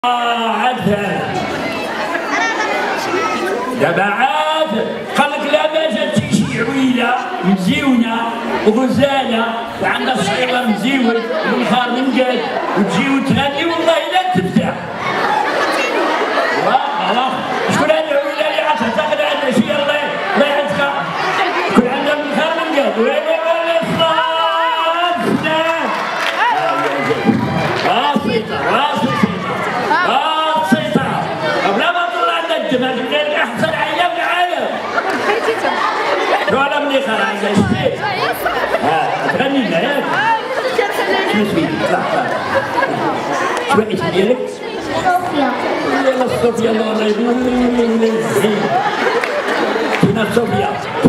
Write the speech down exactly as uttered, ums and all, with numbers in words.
عاد دابا عاد قال لك لا ما جاتي شي عويله مزيونه وغزاله وعندها الصعيبه مزيون والبخار منقاد وتجي وتغني والله لا تفتح. واه شكون هاد العويله اللي غتعتقد عندها شي الله الله يعزها كون عندها البخار منقاد ولا ولا صافنا بسيطه بسيطه بلا ما تطلع عندها الدم هذيك احسن عيله في العالم. ولا مليحه راه عندها شتي ها تغني لنا ياك شنو سميتك؟ طلع طلع شنو الاسم ديالك؟ صوفيا. يلا صوفيا الله يبارك فيك. فينا صوفيا.